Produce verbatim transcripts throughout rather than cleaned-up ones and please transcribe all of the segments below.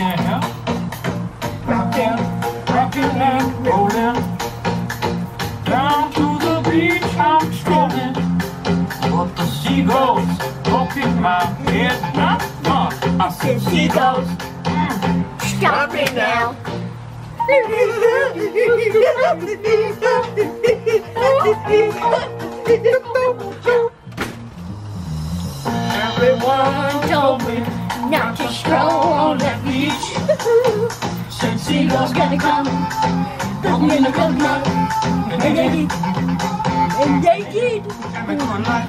Yeah. Rockin', rockin' and rollin'. Down to the beach I'm strolling. But the seagulls poke in my head. Not fun. I said seagulls. Stop it now. Everyone told me Not to stroll on that beach. said seagulls Gonna come. Put me in a coconut. And they did. And they did. and they were like,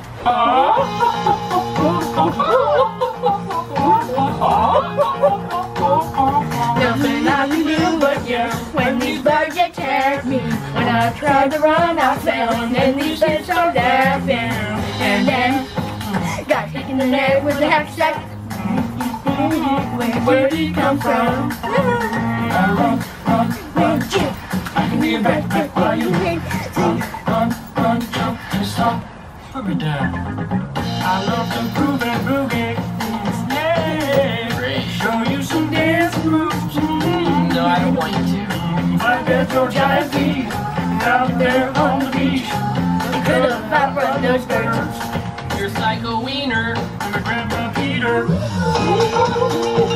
Nothing I can do but you. When these birds attack me. When I tried to run, I fell. And then these kids are laughing. And then got hit in the neck with a hacksack. Where, where did he come from? run, run, run. I can be a backpack while you run, run, run, jump, and stop. Put me down. I love to groove and boogie. Yeah. Show you some dance moves. Mm-hmm. No, I don't want you to. Like that George I V out there on the beach. Could have I run those birds. You're psycho wiener. I'm a grandpa Peter.